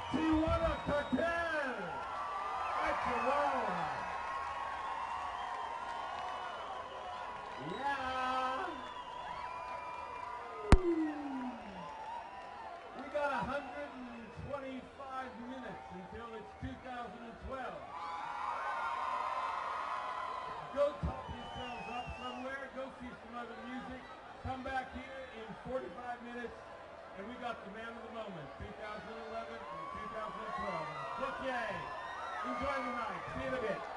Tijuana Cartel. Ay, Chihuahua. Yeah. We got 125 minutes until it's 2012. Go top yourselves up somewhere. Go see some other music. Come back here in 45 minutes, and we got the man of the moment, 2011 and 2012. Okay. Enjoy the night. See you in a bit.